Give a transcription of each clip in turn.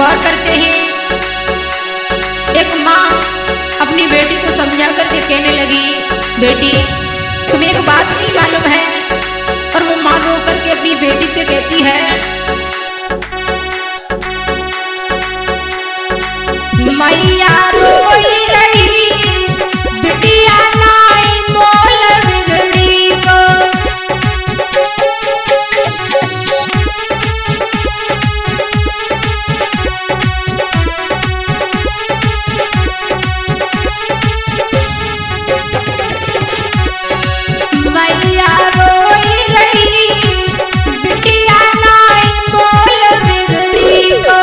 गौर करते हैं, एक माँ अपनी बेटी को समझा करके कहने लगी, बेटी तुम्हें एक बात नहीं मालूम है। और वो माँ रो करके अपनी बेटी से कहती है, मैया रोई रही बिटिया नाई मोल बिगड़ी को। मैया रोई रही बिटिया नाई मोल बिगड़ी को।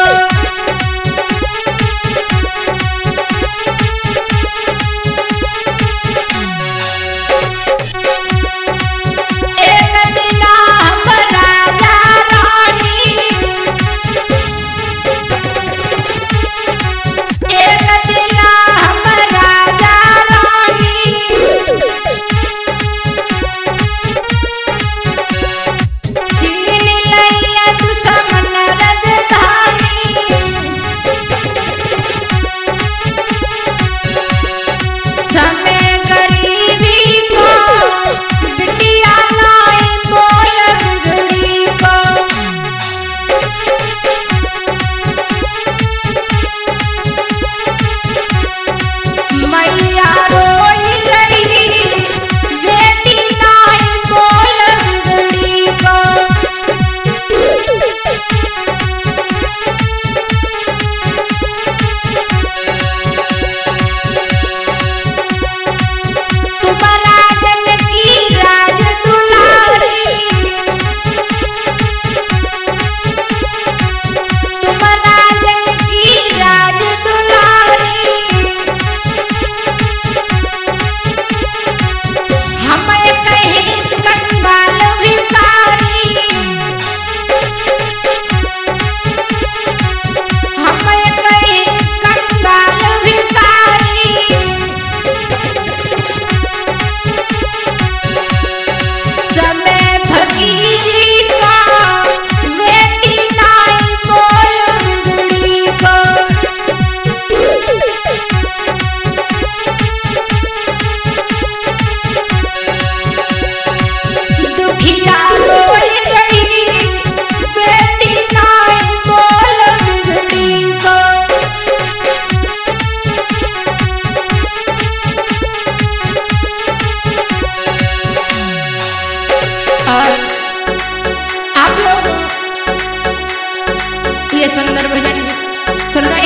ये सुंदर भजन सुन रहे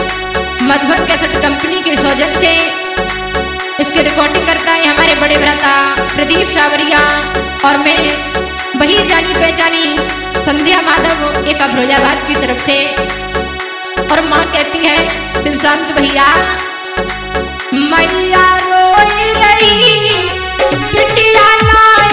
हैं मधुबन कैसेट कंपनी के सौजन्य से। इसकी रिकॉर्डिंग करता है हमारे बड़े भ्राता प्रदीप सावरिया और मैं वही जानी पहचानी संध्या माधव एक अफरोजाबाद की तरफ से। और माँ कहती है शिव शांत भैया, मैया रोई रही बिटिया नाई